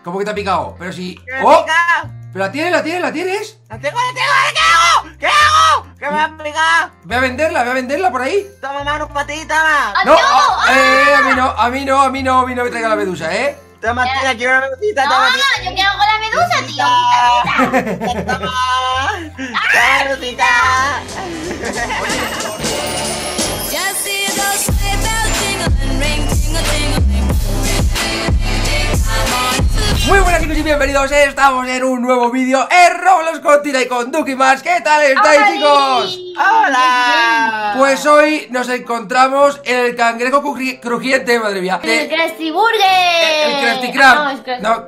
¿Cómo que te ha picado? Pero si... ¿Qué me ¡Oh! pica? ¿Pero la tienes? ¿La tienes? ¿La tienes? ¡La tengo! ¿Qué hago? ¿Qué hago? ¿Qué me ha picado? Ve a venderla por ahí. Toma, mano, para ti, toma. No, a mí no me traiga la medusa, ¿eh? Toma, tía, quiero una medusita, No, toma, yo quiero con la medusa, tío. Quita. Toma, toma, medusita. Muy buenas chicos y bienvenidos, estamos en un nuevo vídeo en Roblox con Tina y con Duki Más. ¿Qué tal estáis, chicos? ¡Hola! Pues hoy nos encontramos en el cangrejo crujiente, madre mía. El Krusty Burger. El Krusty Krab. No,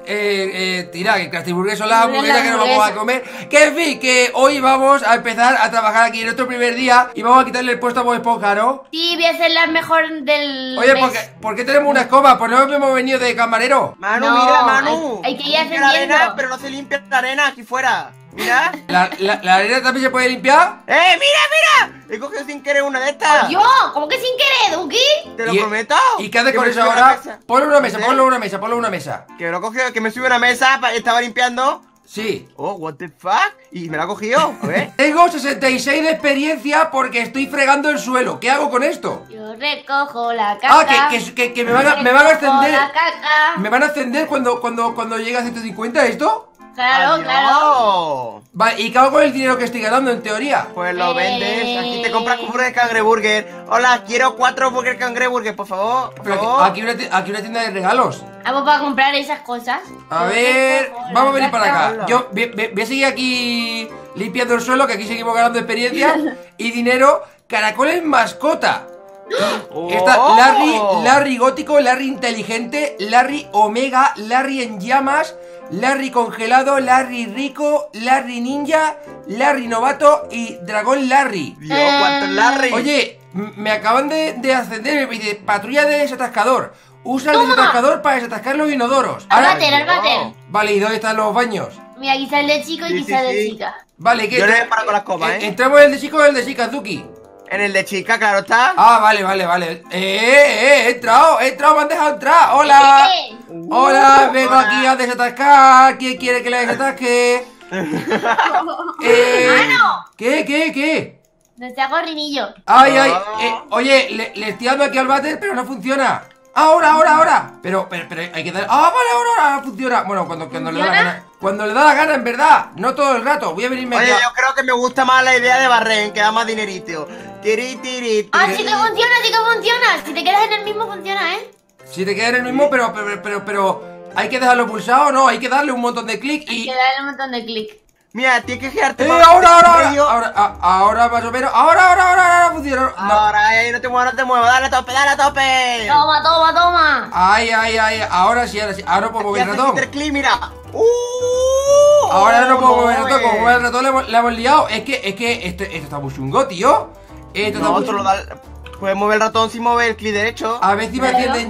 Tira, que el Krusty Burger son las hamburguesas La que nos vamos a hamburguesa. comer. Que en fin, que hoy vamos a empezar a trabajar aquí en nuestro primer día y vamos a quitarle el puesto a Bob Esponja, ¿no? Sí, voy a ser la mejor del Oye, mes. ¿por qué tenemos una escoba? Pues no hemos venido de camarero. Manu, No, mira, Manu. hay que ir Limpia la ascendiendo. arena, pero no se limpia la arena aquí fuera. Mira. ¿La arena también se puede limpiar? Mira! He cogido sin querer una de estas. Yo, ¿cómo que sin querer, Duki? Te lo ¿Y- prometo. ¿Y qué haces Que con me eso sube a la ahora? mesa. Ponlo en una mesa, ¿Sí? ponlo en una mesa. Que lo he cogido, que me sube a una mesa, estaba limpiando. Sí. Oh, what the fuck. Y me lo ha cogido. A ver. Tengo 66 de experiencia porque estoy fregando el suelo. ¿Qué hago con esto? Yo recojo la caca. Que me van a ascender. La caca. ¿Me van a ascender cuando llegue a 150 esto? Claro, Adiós. claro. Vale, ¿y qué hago con el dinero que estoy ganando en teoría? Pues lo vendes. Aquí te compras un burger cangreburger. Hola, quiero 4 burger cangreburger, por favor. Por Pero favor. aquí una tienda de regalos. Vamos para comprar esas cosas. A ver, vamos a venir para acá. Yo voy a seguir aquí limpiando el suelo, que aquí seguimos ganando experiencia y dinero. Caracoles mascota. Está Larry gótico, Larry inteligente, Larry omega, Larry en llamas, Larry congelado, Larry rico, Larry ninja, Larry novato y dragón Larry. Dios, cuánto es Larry. Oye, me acaban de ascender, me dice patrulla de desatascador. Usa el ¡Toma! desatascador para desatascar los inodoros. Al Ahora- váter, al váter. Vale, ¿y dónde están los baños? Mira, aquí sale de chico y Sí, aquí sí, sale de sí. chica. Vale, ¿qué? Yo no he parado con la escoba, ¿Entramos en el de chico o en el de chica, Duki? En el de chica, claro está. Ah, vale. He entrado, me han dejado entrar. Hola. Hola, vengo Hola. aquí a desatascar. ¿Quién quiere que le desatasque? ¡Mano! ¿Qué? No sea gorrinillo. Ay, Ah. oye, le estoy dando aquí al váter, pero no funciona. Ahora. Pero hay que dar. Ah, vale, ahora funciona. Bueno, cuando le da la ¿Funciona? gana. Cuando le da la gana, en verdad. No todo el rato. Voy a venirme Oye, aquí. yo creo que me gusta más la idea de barrer, que da más dinerito. Tiri. Ah, sí que funciona. Si te quedas en el mismo, funciona, ¿eh? Si te queda en el mismo, pero hay que dejarlo pulsado, ¿no? Hay que darle un montón de clic Hay y. que darle un montón de clic. Mira, tienes que girarte Ahora más o menos. Ahora funciona. No. Ahora, no te muevas, dale a tope. Toma. Ay. Ahora sí. Ahora no puedo mover el ratón. Clic, mira. Ahora no puedo mover el ratón. Como mover el ratón le hemos liado. Es que esto está muy chungo, tío. Esto está No, muy tú lo chungo. das. Puedes mover el ratón sin mover el clic derecho. A ver si me ascienden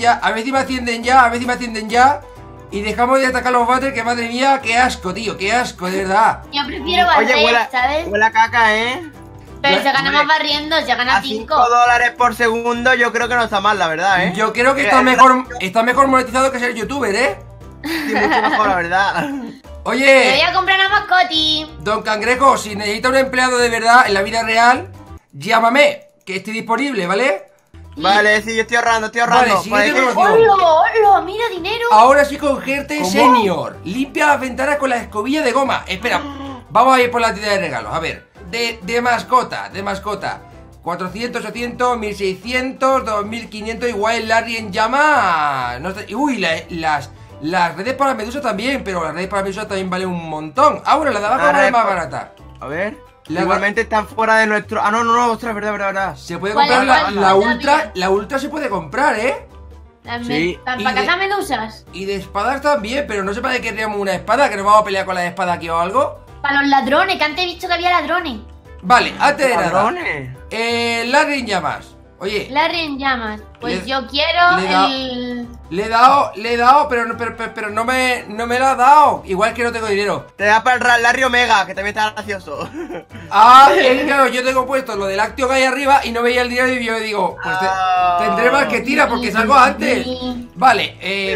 ya. Y dejamos de atacar los váteres, que madre mía, qué asco, tío, qué asco, de verdad. Yo prefiero Oye, barrer, ¿sabes? huele a caca, ¿eh? Pero se gana Hombre, más barriendo, se gana A 5. $5 por segundo yo creo que no está mal, la verdad, ¿eh? Yo creo que Mira, está mejor monetizado que ser youtuber, ¿eh? Sí, mucho mejor, la verdad. Me Oye, voy a comprar una mascoti. don Cangrejo, si necesita un empleado de verdad en la vida real, llámame, que estoy disponible, ¿vale? Vale, sí, yo estoy ahorrando. Vale, siguiente Pues, promoción. ¡Hola! ¡Mira, dinero! Ahora sí con GT ¿Cómo? Senior. Limpia las ventanas con la escobilla de goma. Espera, vamos a ir por la tienda de regalos. A ver, de mascota. 400, 800, 1600, 2500. Igual el Larry en llama. No está- Uy, las redes para medusa también. Pero las redes para medusa también valen un montón. Ah, bueno, la de abajo Ahora es es más por- barata. A ver. La- Igualmente están fuera de nuestro. Ah, no, ostras, verdad. Se puede ¿Cuál comprar es? la ¿Cuál? ultra. La ultra se puede comprar, ¿eh? Sí. ¿Para Y cazar medusas? Y de espadas también, pero no sé para qué querríamos una espada, que nos vamos a pelear con la espada aquí o algo. Para los ladrones, que antes he visto que había ladrones. Vale, antes de nada. Ladrones. Larry en llamas. Oye, Larry en llamas. Pues Le- yo quiero le da- el... le he dado, pero no me lo ha dado. Igual que no tengo dinero. Te da para el Larry Omega, que también está gracioso. Ah, claro, yo tengo puesto lo del lácteo que hay arriba y no veía el dinero y yo digo, pues tendré más que tira porque salgo antes. Vale,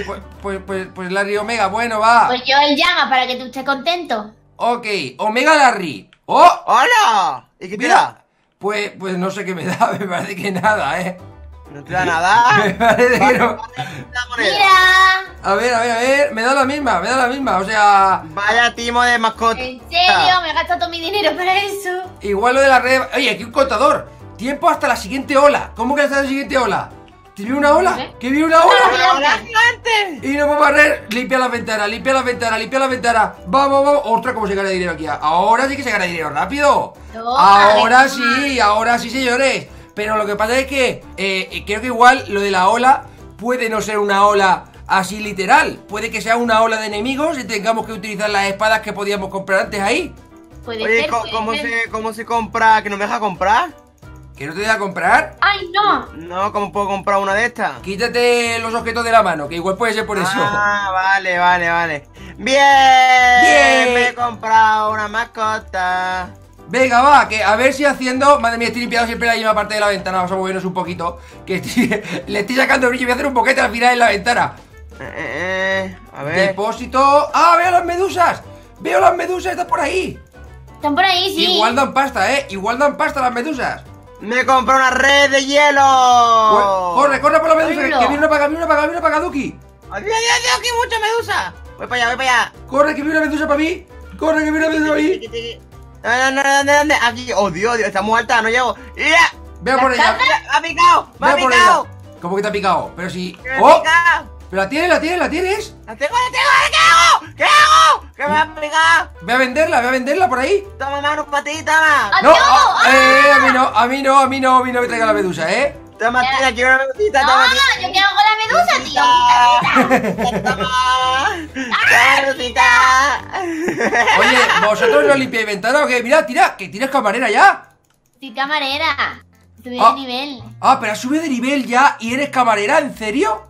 pues Larry Omega, bueno, va. Pues yo el llama para que tú estés contento. Ok, Omega Larry. ¡Oh! ¡Hola! ¿Y qué te da? Mira, pues no sé qué me da, me parece que nada, ¿No te da nada? Me parece que no. La moneda. Mira. A ver, me da la misma, o sea, Vaya timo de mascota. ¿En serio? Me he gastado todo mi dinero para eso. igual lo de la red. Oye, aquí un contador. Tiempo hasta la siguiente ola. ¿Cómo que hasta la siguiente ola? ¿Te viene una ola? ¿Eh? ¿Que viene una ola? ¡Hola, gigante! Y no puedo barrer, limpia las ventanas, limpia las ventanas, limpia las ventanas. Vamos. Ostras, cómo se gana dinero aquí. Ahora sí que se gana dinero rápido. Ahora sí, señores. Pero lo que pasa es que creo que igual lo de la ola puede no ser una ola así literal. Puede que sea una ola de enemigos y tengamos que utilizar las espadas que podíamos comprar antes ahí. Puede Oye, ser, puede ser. ¿cómo se compra? ¿Que no me deja comprar? ¿Que no te deja comprar? ¡Ay, no! No, ¿cómo puedo comprar una de estas? Quítate los objetos de la mano, que igual puede ser por eso. Ah, vale. ¡Bien! Bien. Me he comprado una mascota. Venga, va, que a ver si haciendo... Madre mía, estoy limpiando siempre la misma parte de la ventana. Vamos a movernos un poquito, que le estoy sacando brillo. Voy a hacer un boquete al final en la ventana. A ver. Depósito... ¡Ah, veo las medusas! ¡Veo las medusas! ¡Están por ahí! Están por ahí, sí. Igual dan pasta, igual dan pasta las medusas. ¡Me he comprado una red de hielo! Corre por la medusa, Hola. que viene una para acá, Duki. ¡Adiós, que mucha medusa! Voy para allá. Corre, que viene una medusa para mí. Corre, que viene una medusa para mí. ¿Dónde? Aquí. Oh, Dios, está muy alta, no llego. ¡Ya! Vea por ella. ¡Me ha picado! ¡Me ha Vea por picado! ella. ¿Cómo que te ha picado? Pero si... ¡Me ha ¡Oh! picado! ¿Pero la tienes? ¡La tengo! ¿Qué hago? ¿Qué hago? ¡Que me ha picado! Ve a venderla por ahí. Toma, mano, patita, más. No, ¡Adiós! a mí no me traiga la medusa, Toma, tía, quiero una medusita, No, toma, yo qué hago con la medusa, tío. Toma, medusita. Oye, ¿vosotros no limpiáis ventana o qué? Mira, que tienes camarera ya. Sí, camarera. Subí Ah. de nivel. Ah, pero has subido de nivel ya y eres camarera, ¿en serio?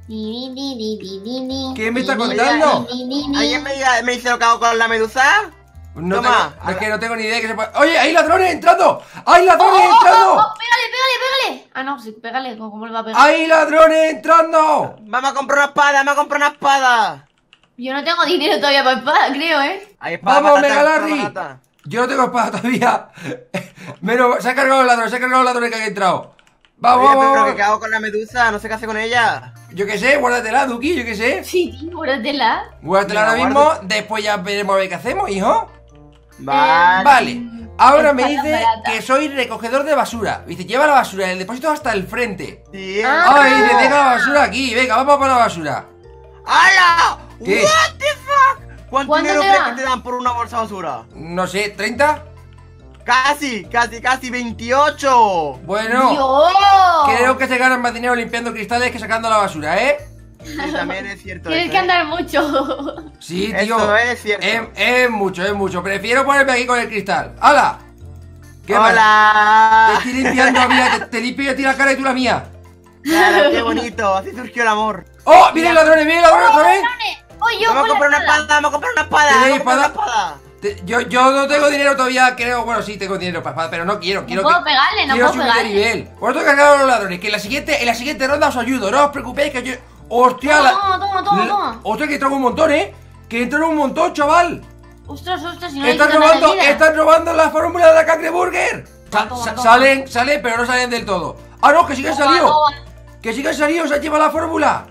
¿Qué me está contando? ¿Alguien me dice lo que hago con la medusa? No Toma, tengo, es que no tengo ni idea de que se puede... ¡Oye, hay ladrones entrando! ¡Hay ladrones entrando! Pégale. Ah, no, sí, pégale. ¿Cómo le va a pegar? ¡Hay ladrones entrando! Vamos a comprar una espada, Yo no tengo dinero todavía para espada, creo, Hay espada ¡Vamos, barata, Megalarry! espada barata. Yo no tengo espada todavía. Menos, se ha cargado los ladrones que han entrado. Vamos, Oye, pero vamos. ¿qué hago con la medusa? No sé qué hacer con ella. Yo qué sé, guárdatela, Duki, yo qué sé. Sí, tío, guárdatela. Guárdatela Venga, ahora mismo, guárdate. después ya veremos a ver qué hacemos, hijo. Vale. Vale, ahora me espada dice barata. que soy recogedor de basura. Dice, lleva la basura del depósito hasta el frente. Sí. Ah. Ay, te deja la basura aquí, venga, vamos a por la basura. ¡Hala! ¿Qué? What the fuck? ¿Cuánto ¿Cuánto dinero te crees da? que te dan por una bolsa de basura? No sé, ¿30? Casi 28. Bueno, ¡Dios! creo que se ganan más dinero limpiando cristales que sacando la basura, ¿eh? Sí, también es cierto. Tienes eso, que andar mucho. Sí, tío. Eso es cierto. Es mucho. Prefiero ponerme aquí con el cristal. ¡Hala! ¿Qué mal? Te Hola. estoy limpiando, mira, te limpio yo a ti la cara y tú la mía. Claro, qué bonito. Así surgió el amor. ¡Oh! ¡Vienen ladrones otra vez! ¡Oye, yo Vamos a con comprar la una espada! espada, vamos a comprar una espada. ¿Tenéis Vamos a comprar una espada? espada. Yo no tengo dinero todavía, creo. Bueno, sí, tengo dinero para espada, pero no quiero. No puedo pegarle, no quiero puedo subir de pegarle. nivel. Vosotros cargaros a los ladrones, que en la siguiente ronda os ayudo. No os preocupéis, que yo. ¡Hostia! Toma. ¡Hostia, que traigo un montón, Que entraron un montón, chaval! Ostras, si no le quito nada de vida. Están robando la fórmula de la cangreburger. Toma. Salen, pero no salen del todo. ¡Ah, no! ¡Que sí que han salido! Toma. ¡Que sí que han salido! ¡Se han llevado la fórmula!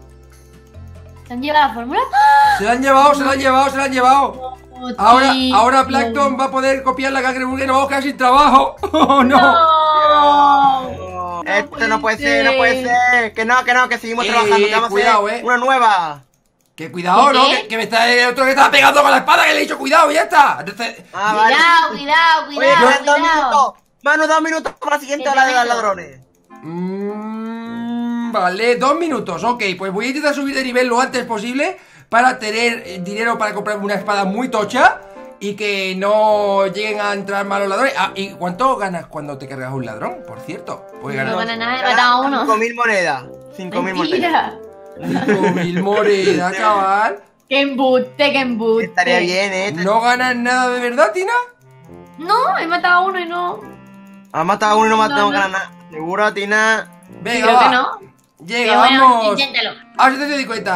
¿Se han llevado la fórmula? ¡Se la han llevado! Oh, Ahora tío. Plankton va a poder copiar la cangreburger y nos vamos a quedar sin trabajo. ¡Oh, no! No. Esto no puede ser. Que no, que seguimos trabajando. Que vamos cuidado, a hacer una nueva. Que cuidado, ¿Qué? ¿no? Que me está el otro que estaba pegando con la espada, que le he dicho cuidado, y ya está. Entonces, Ah, vale. Cuidado. Oye, quedan 2 minutos. Manu, 2 minutos para la siguiente Que ola de los te meto. ladrones. vale, 2 minutos, ok. Pues voy a intentar subir de nivel lo antes posible para tener dinero para comprarme una espada muy tocha y que no lleguen a entrar malos ladrones. Ah, ¿y cuánto ganas cuando te cargas un ladrón? Por cierto, puedes No ganar gana nada, he matado a uno. 5.000 monedas. 5.000 monedas. Mentira. 5.000 monedas, chaval. ¡Qué embuste! Estaría bien, ¿No ganas nada de verdad, Tina? No, he matado a uno y no. Has matado a uno y no No, matado no. a nada. ¿Seguro, Tina? Venga, Creo va. que no. Pero Llegamos bueno, inténtalo. a 750.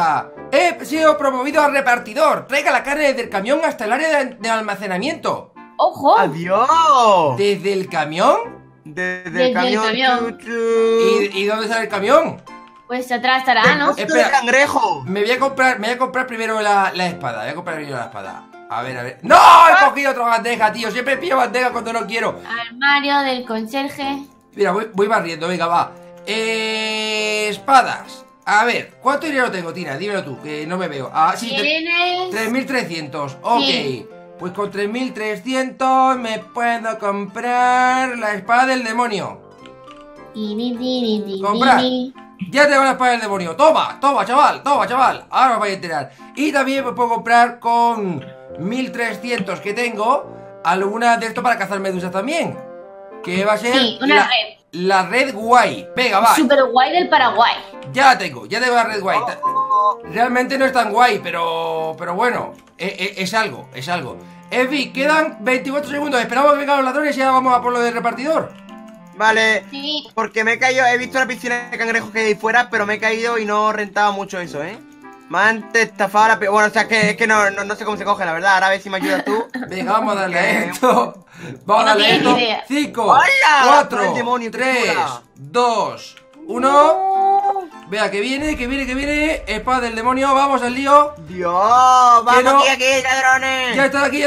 He sido promovido a repartidor. Traiga la carne desde el camión hasta el área de almacenamiento. ¡Ojo! ¡Adiós! ¿Desde el camión? Desde el camión. ¿Y dónde sale el camión? Pues atrás estará, ¿no? Espera. de cangrejo! Me voy a comprar primero la espada. Voy a comprar primero la espada. A ver. ¡No! He cogido otra bandeja, tío. Siempre pillo bandeja cuando no quiero. Armario del conserje. Mira, voy barriendo, venga, va. Espadas. A ver, ¿cuánto dinero tengo, Tina? Dímelo tú, que no me veo. Ah, sí, ¿Tienes? 3.300. Ok. Sí. Pues con 3.300 me puedo comprar la espada del demonio. Comprar. Ya tengo la espada del demonio. Toma, chaval. Ahora os vais a enterar. Y también me puedo comprar con 1.300 que tengo alguna de esto para cazar medusas también. Que va a ser una red. La red guay. Venga, va. Super guay del Paraguay. Ya la tengo la red guay. Realmente no es tan guay, pero bueno, es algo. En fin, quedan 24 segundos. Esperamos que vengan los ladrones y ya vamos a por lo del repartidor. Vale, Sí. porque me he caído, he visto la piscina de cangrejos que hay ahí fuera, pero me he caído y no rentaba mucho eso, ¿eh? Me han estafado la... Bueno, o sea, es que no sé cómo se coge, la verdad. Ahora a ver si me ayudas tú. Venga, vamos a darle a esto. Vamos a No darle a tienes esto. idea. 5, ¡Hola! Por 4, el demonio, 3, criatura. 2, 1. Vea que viene. Espada del demonio, vamos al lío. ¡Dios! ¡Vamos no. aquí, ladrones! Ya están aquí.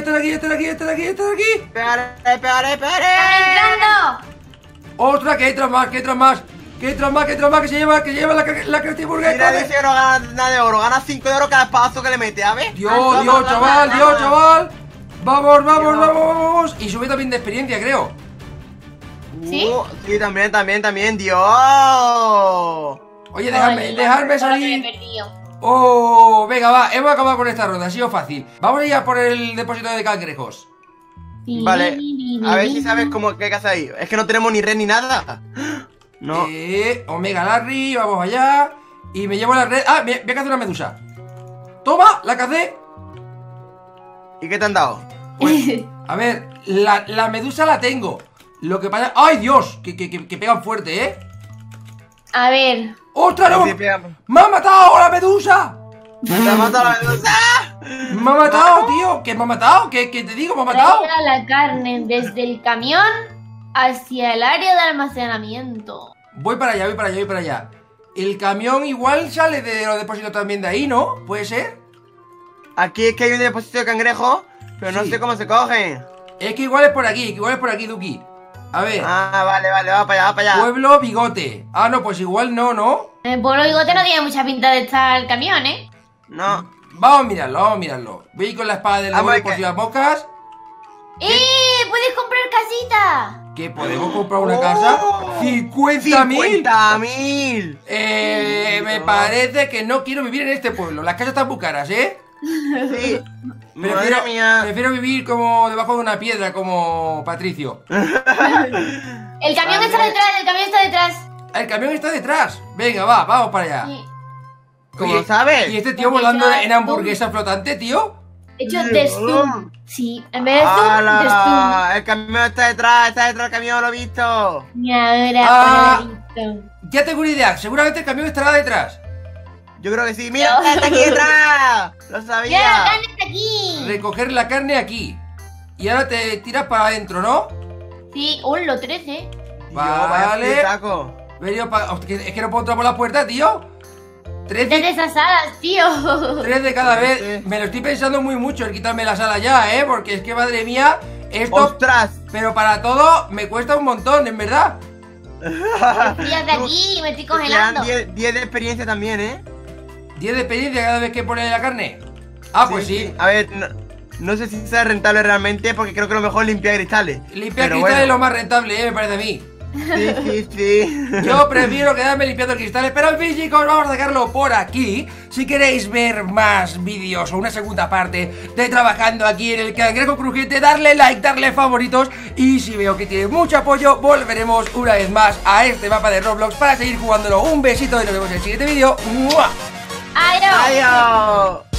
¡Pégale! ¡Están entrando! Otra, que entran más. Que se lleva la Krusty Burger. Mira, dice que no gana nada de oro, gana 5 de oro cada espadazo que le mete, a ver. Dios, chaval. Vamos. Y sube también de experiencia, creo. ¿Sí? Sí, también, Dios. Oye, dejarme Me he salir. perdido. Oh, venga, va, hemos acabado con esta ronda, ha sido fácil. Vamos a ir a por el depósito de cangrejos. Vale, a ver si sabes cómo qué casa hay. Es que no tenemos ni red ni nada. No. Omega Larry, vamos allá. Y me llevo la red. Ah, voy a cazar una medusa. Toma, la cacé. ¿Y qué te han dado? Pues, a ver, la medusa la tengo. Lo que pasa... ¡Ay, Dios! Que pegan fuerte, ¿eh? A ver. ¡Ostras, no! Sí, pega. ¡Me ha matado la medusa! ¡Te ha matado la medusa! ¡Me ha matado, tío! ¿Qué me ha matado? ¿Qué te digo? ¿Me ha matado? Traiga la carne desde el camión hacia el área de almacenamiento. Voy para allá. El camión igual sale de los depósitos también de ahí, ¿no? ¿Puede ser? Aquí es que hay un depósito de cangrejo, pero no Sí. sé cómo se cogen. Es que igual es por aquí, Duki. A ver, Ah, vale, va para allá. pueblo bigote. Ah, no, pues igual no. En el pueblo bigote no tiene mucha pinta de estar el camión, ¿eh? No. Vamos a mirarlo. Voy a ir con la espada del demonio por si las moscas. ¡Puedes comprar casita! ¿Que podemos comprar una casa? ¡50.000! ¡50.000! Me parece que no quiero vivir en este pueblo. Las casas están muy caras, ¿eh? Sí. Madre mía. Prefiero vivir como debajo de una piedra, como Patricio. El camión está detrás, El camión está detrás. Venga, vamos para allá. Sí. ¿Cómo Oye, lo sabes? ¿Y este tío volando en hamburguesa flotante, tío? He hecho de zoom. Sí, en vez de zoom, de ¡Hala! El camión está detrás el camión, lo he visto. zoom. Y ahora Ah. listo. Ya tengo una idea. Seguramente el camión estará detrás. Yo creo que sí. ¡Mira, está aquí detrás! ¡Lo ¡Ya la sabía! carne está aquí! Recoger la carne aquí. Y ahora te tiras para adentro, ¿no? Sí, lo 13. Vale. Saco. Es que no puedo entrar por la puerta, tío. 3 Desde esas alas, tío. de cada vez. Sí. Me lo estoy pensando muy mucho el quitarme la sala ya, ¿eh? Porque es que, madre mía, esto... ¡Ostras! Pero para todo me cuesta un montón, en verdad. Fíjate de aquí y me estoy congelando. Te dan 10 de experiencia también, ¿eh? 10 de experiencia cada vez que pone la carne. Ah, pues sí. A ver, no sé si sea rentable realmente, porque creo que lo mejor es limpiar cristales. Limpiar Pero cristales es lo bueno. más rentable, me parece a mí. Sí. Yo prefiero quedarme limpiando cristales. Pero en fin, chicos, vamos a dejarlo por aquí. Si queréis ver más vídeos o una segunda parte de trabajando aquí en el Cangrejo Crujiente, darle like, darle favoritos. Y si veo que tiene mucho apoyo, volveremos una vez más a este mapa de Roblox para seguir jugándolo. Un besito y nos vemos en el siguiente vídeo. ¡Mua! ¡Adiós! ¡Adiós!